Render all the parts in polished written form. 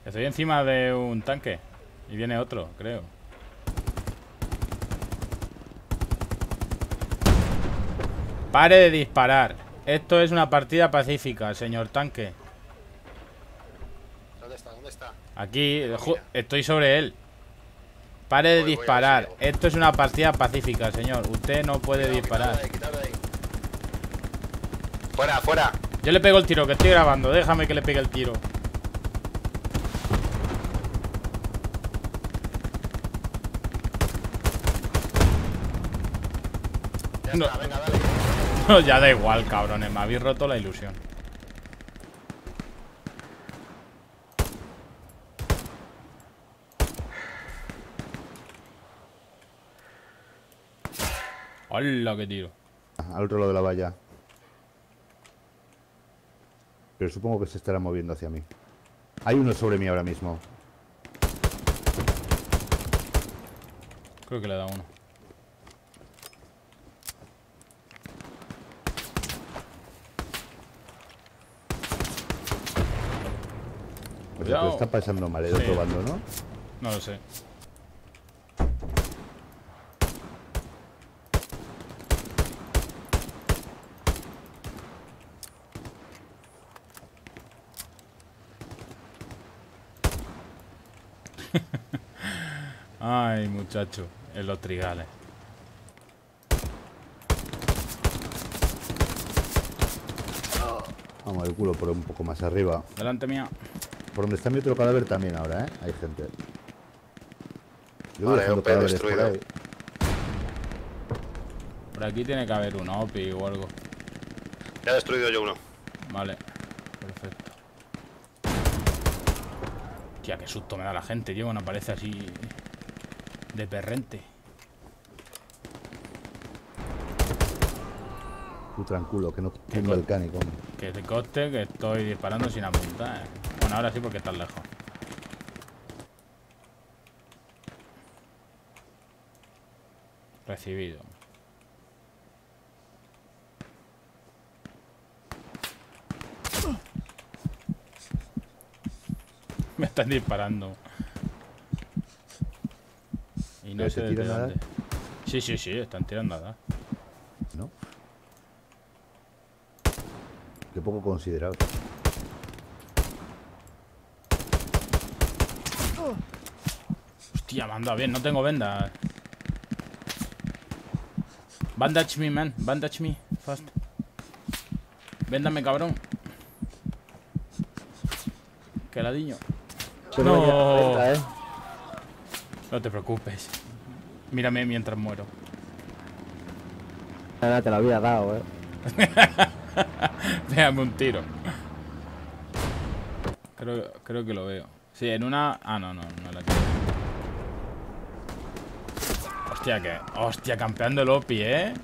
Estoy encima de un tanque. Y viene otro, creo. Pare de disparar. Esto es una partida pacífica, señor tanque. ¿Dónde está? ¿Dónde está? Aquí, estoy sobre él. Pare de disparar. Esto es una partida pacífica, señor. Usted no puede disparar. Quitadlo de ahí. Fuera, fuera. Yo le pego el tiro, que estoy grabando. Déjame que le pegue el tiro. Ya No. está, venga, dale. No, ya da igual, cabrones. Me habéis roto la ilusión. ¡Hola, qué tiro! Al otro lado de la valla. Pero supongo que se estará moviendo hacia mí. Hay uno sobre mí ahora mismo. Creo que le da uno. O sea, que lo está pasando mal el otro bando, ¿no? No lo sé. Ay, muchacho, en los trigales. Vamos, el culo por un poco más arriba. Delante mía. Por donde está mi otro cadáver también ahora, ¿eh? Hay gente. Yo voy Vale, dejando OP cadáveres destruido. por ahí. Por aquí tiene que haber un OPI o algo. Ya he destruido yo uno. Vale, perfecto. Tía, qué susto me da la gente, tío, cuando aparece así de perrente. Tú tranquilo, que no tumba el cánico. Que te coste que estoy disparando sin apuntar, Bueno, ahora sí porque estás lejos. Recibido. Me están disparando. Y no ¿Pero sé te desde tiran a dónde. Sí, sí, sí, están tirando a dar. ¿No? Qué poco considerado. Hostia, me anda bien, no tengo venda. Bandage me, man. Bandage me. Fast. Véndame, cabrón. Que ladillo. No. No te preocupes. Mírame mientras muero. Nada, te lo había dado, Déjame un tiro. Creo que lo veo. Sí, en una... Ah, no la quiero. Hostia, que... Hostia, campeando el OPI,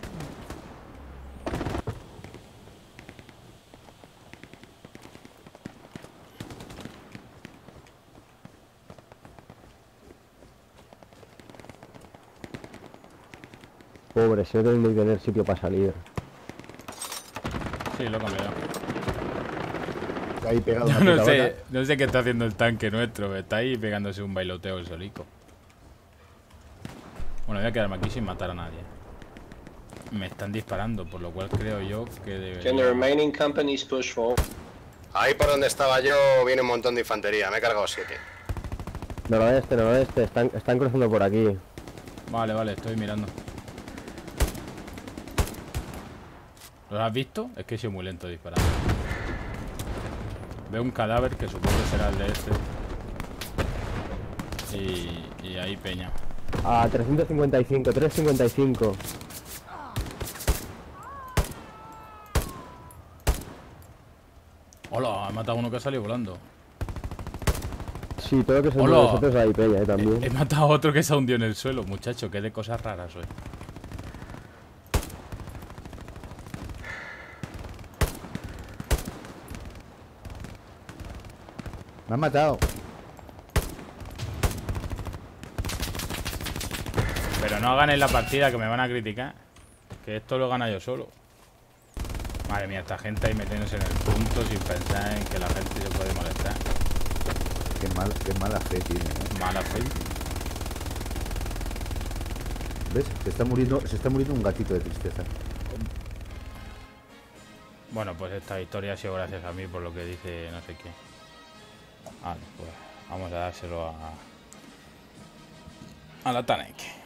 Pobre, se debe muy tener sitio para salir. Sí, lo he cambiado. Ahí pegado Yo una no puta sé, no sé qué está haciendo el tanque nuestro. Está ahí pegándose un bailoteo el solico. Bueno, voy a quedarme aquí sin matar a nadie. Me están disparando, por lo cual creo yo que debería... Can the remaining companies push forward? Ahí por donde estaba yo viene un montón de infantería. Me he cargado 7. Noroeste, están cruzando por aquí. Vale, estoy mirando. ¿Lo has visto? Es que he sido muy lento disparando. Veo un cadáver que supongo que será el de este. Y ahí peña. A 355. Hola, he matado a uno que ha salido volando. Sí, todo lo que son Hola. de nosotros ahí peña, también. He matado a otro que se ha hundido en el suelo, muchacho. Qué de cosas raras soy. Me han matado. Pero no ganéis la partida, que me van a criticar. Que esto lo gana yo solo. Madre mía, esta gente ahí metiéndose en el punto sin pensar en que la gente se puede molestar. Qué mala fe tiene, ¿eh? Mala fe. ¿Ves? Se está muriendo un gatito de tristeza. Bueno, pues esta victoria ha sido gracias a mí por lo que dice no sé quién. Vale, pues vamos a dárselo a la Tanek.